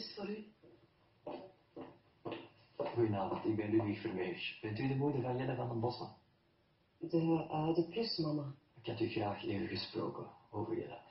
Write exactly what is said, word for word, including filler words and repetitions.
is voor u. Goedenavond, ik ben Ludwig Vermeers. Bent u de moeder van Jenne van den Bossen? De, uh, de plus, mama. Ik had u graag even gesproken over Jenne.